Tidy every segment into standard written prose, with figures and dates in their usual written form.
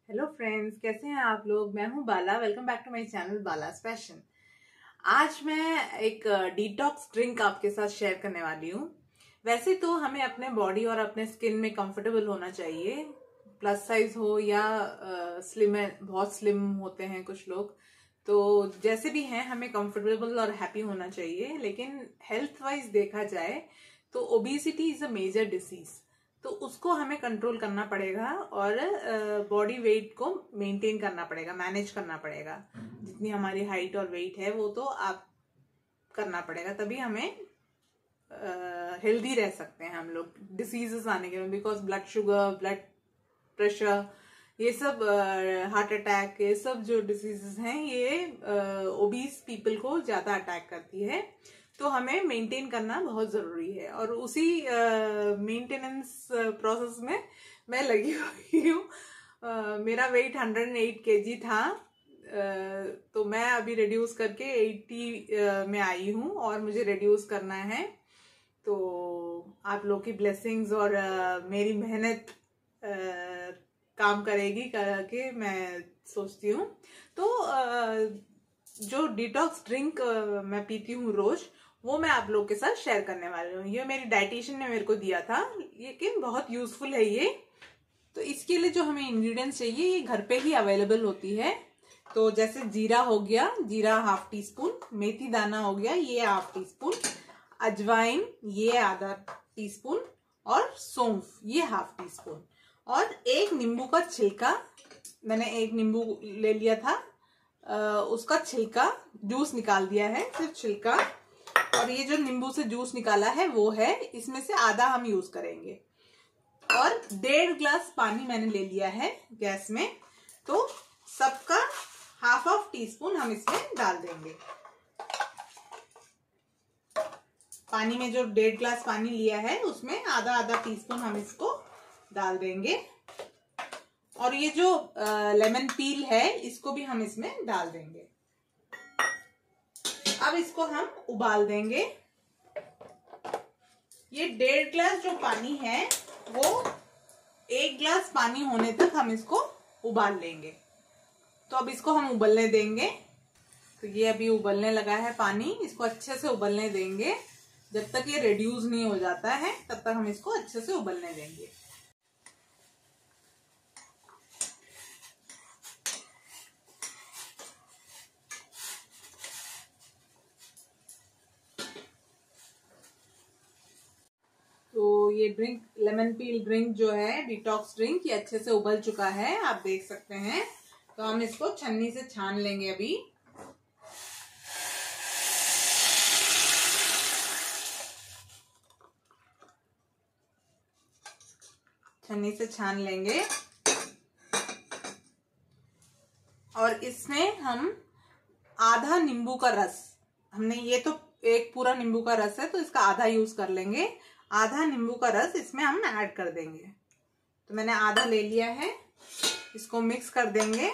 Hello friends, कैसे हैं आप लोग। मैं हूं Bala. Welcome back to my channel Bala's fashion. आज मैं एक डिटॉक्स ड्रिंक आपके साथ शेयर करने वाली हूं। वैसे तो हमें अपने बॉडी और अपने स्किन में कंफर्टेबल होना चाहिए, प्लस साइज हो या स्लिम है। बहुत स्लिम होते हैं कुछ लोग, तो जैसे भी हैं हमें कंफर्टेबल और हैप्पी होना चाहिए। लेकिन हेल्थ वाइज देखा जाए तो obesity is a major disease, तो उसको हमें कंट्रोल करना पड़ेगा और बॉडी वेट को मेंटेन करना पड़ेगा, मैनेज करना पड़ेगा। जितनी हमारी हाइट और वेट है वो तो आप करना पड़ेगा, तभी हमें हेल्दी रह सकते हैं हम लोग डिसीजेस आने के। Because blood sugar, blood pressure, ये सब हार्ट अटैक, ये सब जो डिसीजेस हैं ये ओबीस पीपल को ज्यादा अटैक करती है। तो हमें मेंटेन करना बहुत जरूरी है और उसी मेंटेनेंस प्रोसेस में मैं लगी हुई हूँ। मेरा वेट 108 kg था, तो मैं अभी रिड्यूस करके 80 में आई हूँ और मुझे रिड्यूस करना है। तो आप लोग की ब्लेसिंग्स और मेरी मेहनत काम करेगी करके मैं सोचती हूँ। तो जो डिटॉक्स ड्रिंक मैं पीती हूँ रोज, वो मैं आप लोग के साथ शेयर करने वाली हूँ। ये मेरी डाइटिशियन ने मेरे को दिया था, लेकिन बहुत यूजफुल है ये। तो इसके लिए जो हमें इंग्रेडिएंट्स चाहिए ये घर पे ही अवेलेबल होती है। तो जैसे जीरा हो गया, जीरा ½ टीस्पून, मेथी दाना हो गया ये ½ टीस्पून, अजवाइन ये आधा टीस्पून और सौंफ ये ½ टीस्पून और एक नींबू का छिलका। मैंने एक नींबू ले लिया था, उसका छिलका जूस निकाल दिया है, सिर्फ छिलका। और ये जो नींबू से जूस निकाला है वो है, इसमें से आधा हम यूज करेंगे। और 1.5 ग्लास पानी मैंने ले लिया है गैस में, तो सबका ½ टीस्पून हम इसमें डाल देंगे। पानी में जो 1.5 ग्लास पानी लिया है उसमें आधा टीस्पून हम इसको डाल देंगे। और ये जो लेमन पील है इसको भी हम इसमें डाल देंगे। अब इसको हम उबाल देंगे। ये 1.5 ग्लास जो पानी है वो 1 ग्लास पानी होने तक हम इसको उबाल लेंगे। तो अब इसको हम उबलने देंगे। तो ये अभी उबलने लगा है पानी, इसको अच्छे से उबलने देंगे। जब तक ये रिड्यूस नहीं हो जाता है तब तक हम इसको अच्छे से उबलने देंगे। तो ये ड्रिंक, लेमन पील ड्रिंक जो है, डिटॉक्स ड्रिंक, ये अच्छे से उबल चुका है, आप देख सकते हैं। तो हम इसको छन्नी से छान लेंगे। अभी छन्नी से छान लेंगे और इसमें हम आधा नींबू का रस, हमने ये तो एक पूरा नींबू का रस है तो इसका आधा यूज कर लेंगे। आधा नींबू का रस इसमें हम ऐड कर देंगे। तो मैंने आधा ले लिया है, इसको मिक्स कर देंगे।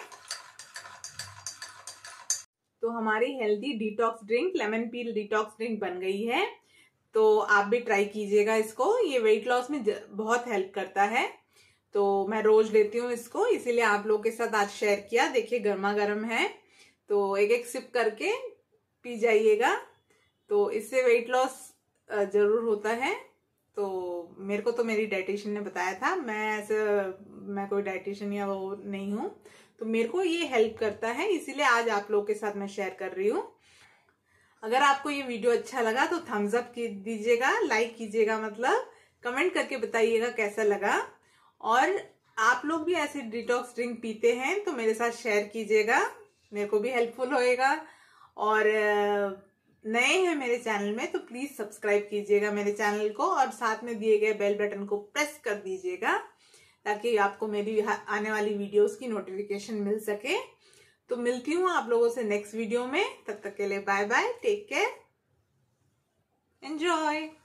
तो हमारी healthy detox drink, lemon peel detox drink बन गई है। तो आप भी ट्राई कीजिएगा इसको, ये वेट लॉस में बहुत हेल्प करता है। तो मैं रोज लेती हूँ इसको, इसीलिए आप लोगों के साथ आज शेयर किया। देखिए गर्मा गर्म है, तो एक सिप करके पी जाइएगा। तो इससे वेट लॉस जरूर होता है। तो मेरे को तो मेरी डाइटिशियन ने बताया था, मैं कोई डाइटिशियन या वो नहीं हूँ, तो मेरे को ये हेल्प करता है, इसीलिए आज आप लोगों के साथ मैं शेयर कर रही हूँ। अगर आपको ये वीडियो अच्छा लगा तो थम्स अप दीजिएगा, लाइक कीजिएगा, मतलब कमेंट करके बताइएगा कैसा लगा। और आप लोग भी ऐसे डिटॉक्स ड्रिंक पीते हैं तो मेरे साथ शेयर कीजिएगा, मेरे को भी हेल्पफुल होएगा। और नए हैं मेरे चैनल में तो प्लीज सब्सक्राइब कीजिएगा मेरे चैनल को और साथ में दिए गए बेल बटन को प्रेस कर दीजिएगा, ताकि आपको मेरी आने वाली वीडियोस की नोटिफिकेशन मिल सके। तो मिलती हूँ आप लोगों से नेक्स्ट वीडियो में, तब तक के लिए bye bye, take care, enjoy.